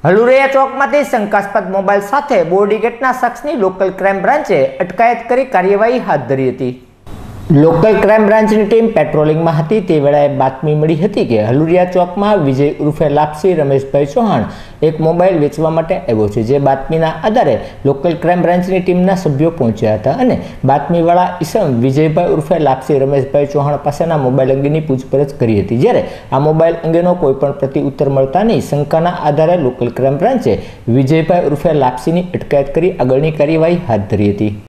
હલુરિયા ચોકમાંથી શંકાસ્પદ મોબાઈલ સાથે બોડીગેટના શખ્સની local crime બ્રાન્ચે અટકાયત કરી કાર્યવાહી હાથ ધરી હતી। લોકલ ક્રાઇમ બ્રાન્ચની ટીમ પેટ્રોલિંગમાં હતી તે વેળાએ બાતમી મળી હતી કે હલુરિયા ચોકમાં વિજય ઉર્ફે લાપસી રમેશભાઈ ચૌહાણ એક મોબાઈલ વેચવા માટે આવ્યો છે। જે બાતમીના આધારે લોકલ ક્રાઇમ બ્રાન્ચની ટીમના સભ્યો પહોંચ્યા હતા અને બાતમીવાળા ઈસમ વિજયભાઈ ઉર્ફે લાપસી રમેશભાઈ ચૌહાણ પાસેના મોબાઈલ અંગેની પૂછપરછ કરી હતી। જ્યારે આ મોબાઈલ અંગેનો કોઈપણ પ્રતિ ઉત્તર મળતા નહીં શંકાના આધારે લોકલ ક્રાઇમ બ્રાન્ચે વિજયભાઈ ઉર્ફે લાપસીની અટકાયત કરી આગળની કાર્યવાહી હાથ ધરી હતી।